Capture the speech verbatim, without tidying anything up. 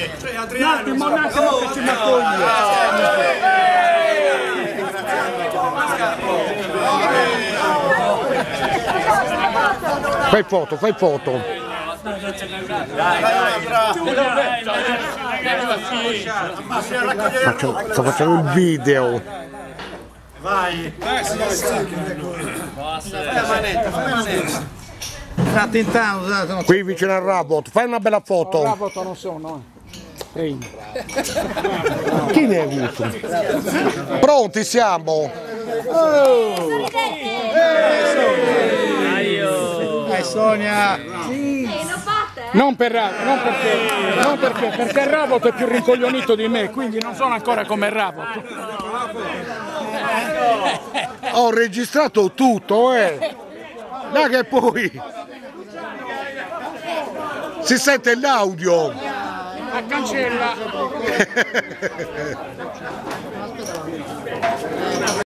Un attimo, un attimo che ci metto io. Fai foto, fai foto. Faccio, sto facendo un video. Vai! Sta tentando, Qui vicino al Rabot, fai una bella foto. Rabot non sono. Ehi. Chi ne hai avuto? Pronti siamo? Oh. Eh, Sonia! Sì. Non per non perché, non perché, perché il Rabot è più rincoglionito di me, quindi non sono ancora come il Rabot. Ho registrato tutto, eh! Là che poi si sente l'audio! A cancella!